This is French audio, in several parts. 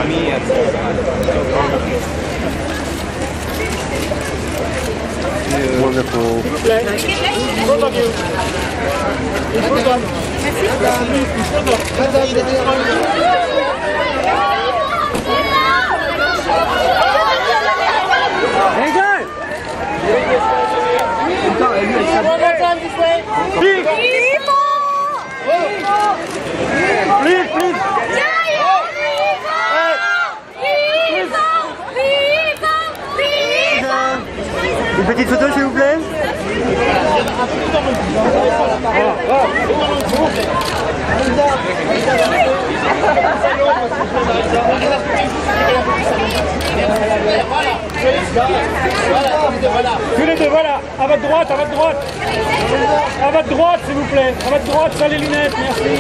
famille. Wonderful. Hey guys! Please! Please, please! Une petite photo s'il vous plaît. Tous les deux, voilà. À votre droite, à votre droite. À votre droite, s'il vous plaît. À votre droite, ça les lunettes, merci.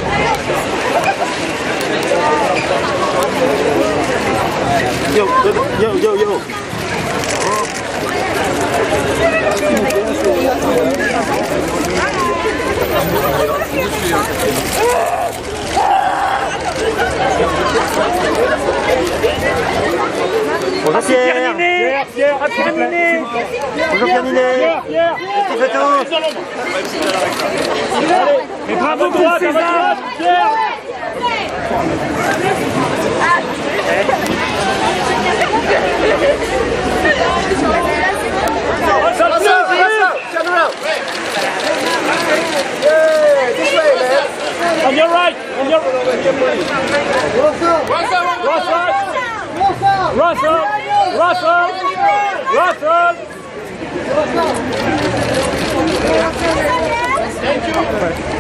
Yo, yo, yo, yo. Bonjour Pierre. Pierre, terminé. Bonjour Pierre Ninet. Pierre. Petite photo. Allez, et bravo droite, à votre droite, Pierre. On your right, on your Russell. Thank you.